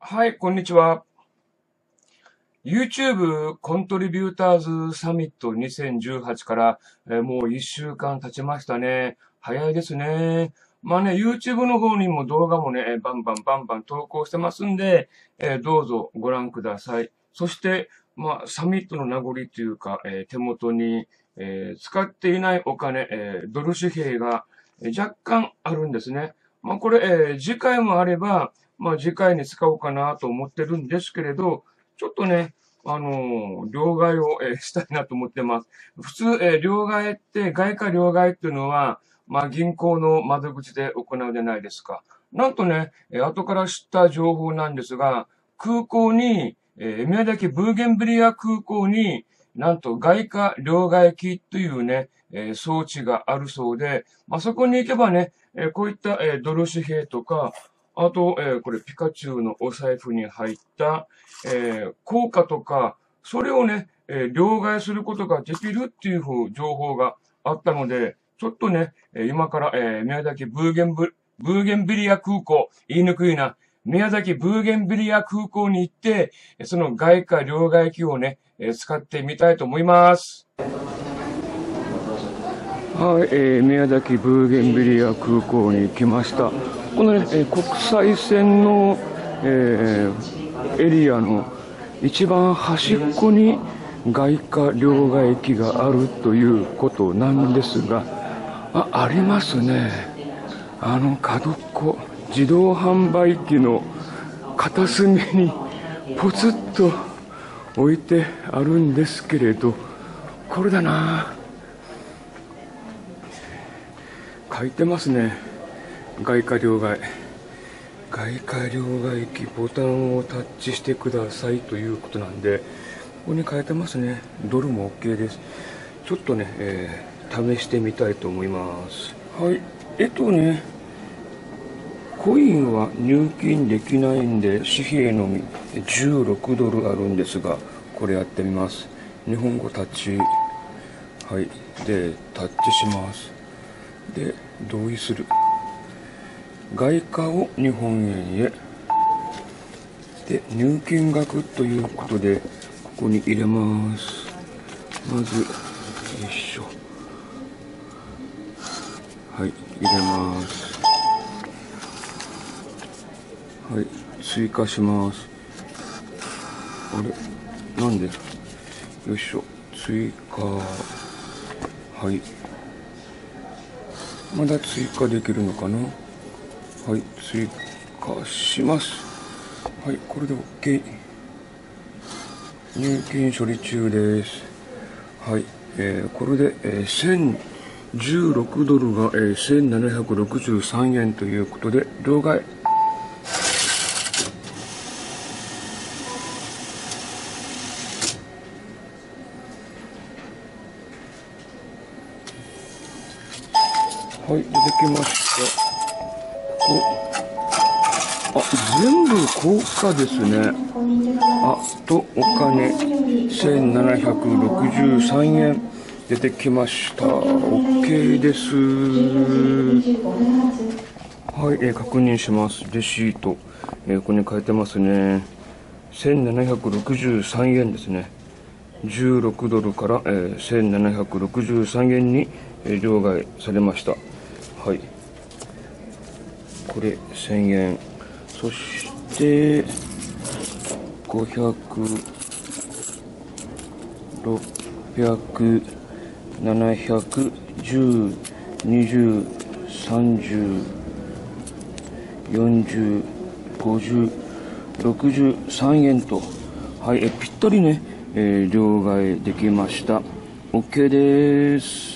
はい、こんにちは。YouTube コントリビューターズサミット2018から、もう1週間経ちましたね。早いですね。まあね、YouTube の方にも動画もね、バンバン投稿してますんで、どうぞご覧ください。そして、まあ、サミットの名残というか、手元に、使っていないお金、ドル紙幣が若干あるんですね。まあ、これ、次回もあれば、まあ、次回に使おうかなと思ってるんですけれど、ちょっとね、両替を、したいなと思ってます。普通、両替って、外貨両替っていうのは、まあ、銀行の窓口で行うじゃないですか。なんとね、後から知った情報なんですが、空港に、宮崎ブーゲンビリア空港に、なんと外貨両替機というね、装置があるそうで、まあ、そこに行けばね、こういった、ドル紙幣とか、あと、これピカチュウのお財布に入った、硬貨とか、それをね、両替することができるっていう情報があったので、ちょっとね、今から、宮崎ブーゲンビリア空港、言いにくいな、宮崎ブーゲンビリア空港に行って、その外貨両替機をね、使ってみたいと思います。はい、宮崎ブーゲンビリア空港に来ました。このね、国際線の、エリアの一番端っこに外貨両替機があるということなんですが、ありますね。角っこ、自動販売機の片隅にポツッと置いてあるんですけれど、これだな。書いてますね。外貨両替。外貨両替機ボタンをタッチしてくださいということなんで、ここに書いてますね。ドルも OK です。ちょっとね、試してみたいと思います。はい。コインは入金できないんで、紙幣のみ16ドルあるんですが、これやってみます。日本語タッチ。はい。で、タッチします。で、同意する。外貨を日本円へ。で、入金額ということで、ここに入れます。まず、よいしょ。はい、入れます。はい、追加します。あれなんでよいしょ。追加。はい。まだ追加できるのかな。はい、追加します。はい、これで OK。入金処理中です。はい、これで、1016ドルが、1763円ということで、両替。はい、出てきました。全部硬貨ですね。お金1763円出てきました。OK です。はい、確認します。レシート。ここに書いてますね。1763円ですね。16ドルから、1763円に、両替されました。はい。これ1000円。そして500、600、700、10、20、30、40、50、63円と、はい、ぴったりね、両替できました。OK です。